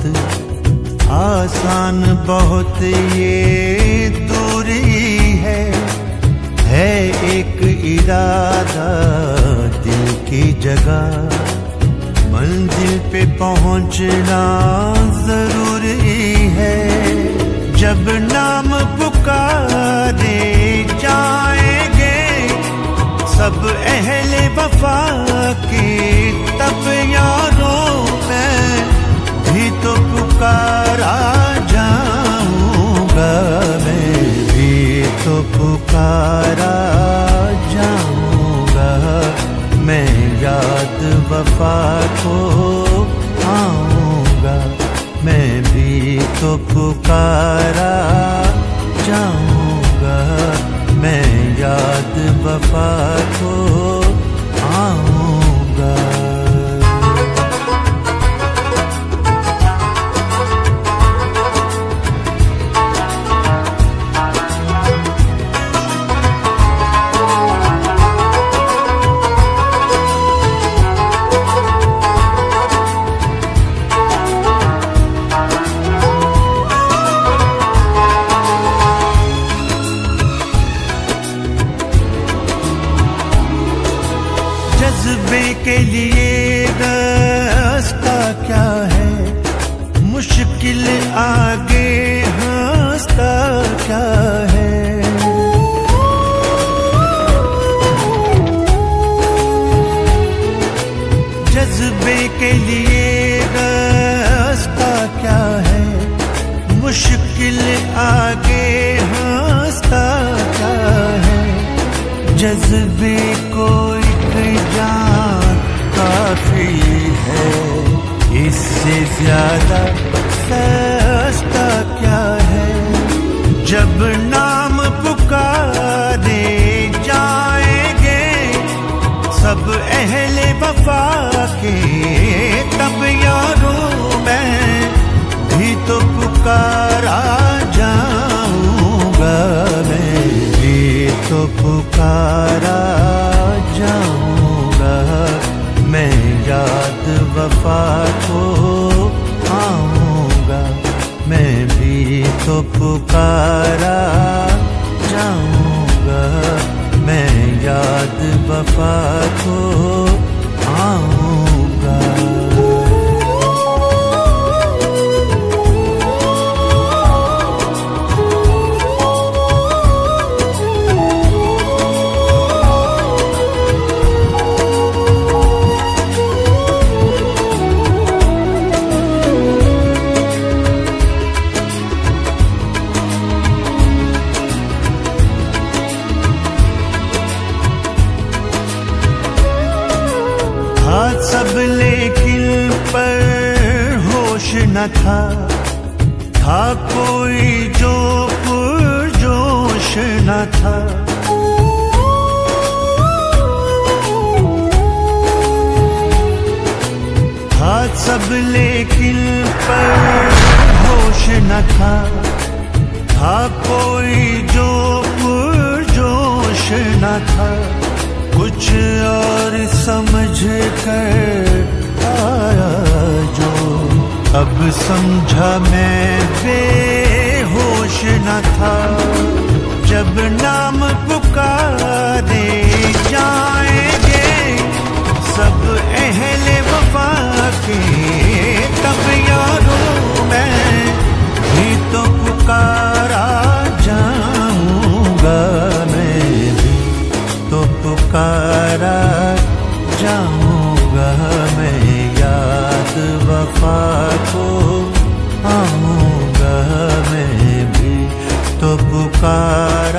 आसान बहुत ये दूरी है एक इरादा दिल की जगह, मंजिल पे पहुंचना जरूरी है। जब नाम पुकारे जाएंगे सब अहले वफा के, तब यारों मैं भी तो पुकारा जाऊंगा, मैं भी तो पुकारा जाऊंगा। मैं याद वफा को आऊंगा, मैं भी तो पुकारा जाऊंगा। मैं याद वफा को आऊंगा। जज्बे के लिए रास्ता क्या है, मुश्किल आगे हंसता क्या है। जज्बे के लिए रास्ता क्या है, मुश्किल आगे हंसता क्या है। जज्बे को जान काफी है, इससे ज्यादा सस्ता क्या है। जब नाम पुकारे जाएंगे सब अहले वफा के, तब यारों मैं भी तो पुकारा जाऊंगा, मैं भी तो पुकारा जाऊंगा। मैं याद वफा को आऊंगा, मैं भी तो पुकारा जाऊंगा। मैं याद वफा को आऊंगा। सब लेकिन पर होश न था कोई जो पुरजोश न था। हाथ सब लेकिन पर होश न था कोई जो पुरजोश न था। कुछ और समझ कर आया जो, अब समझा मैं बेहोश न था। जब नाम पुकारे जाएंगे सब अहले वफा के, तब यारों मैं भी तो पुकारा जाऊंगा, मैं भी तो पुकारा जाऊंगा। मैं याद वफा को आऊंगा, मैं भी तो पुकारा